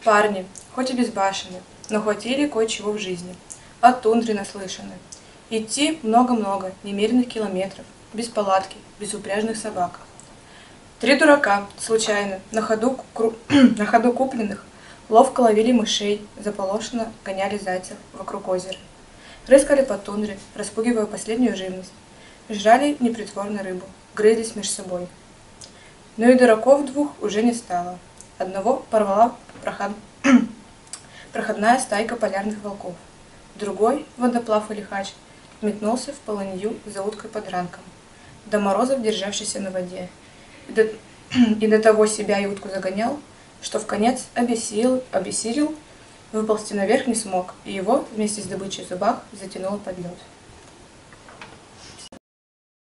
Парни, хоть и безбашенны, но хватили кое-чего в жизни. От тундры наслышаны. Идти много-много, немеренных километров, без палатки, без упряжных собак. Три дурака, случайно, на ходу купленных, ловко ловили мышей, заполошенно гоняли зайцев вокруг озера. Рыскали по тундре, распугивая последнюю живность. Жрали непритворно рыбу, грызлись меж собой. Но и дураков двух уже не стало. Одного порвала проходная стайка полярных волков. Другой, водоплав и лихач, метнулся в полынью за уткой под ранком, до морозов державшийся на воде, и до того себя и утку загонял, что вконец обессилел, выползти наверх не смог, и его вместе с добычей в зубах затянуло под лед.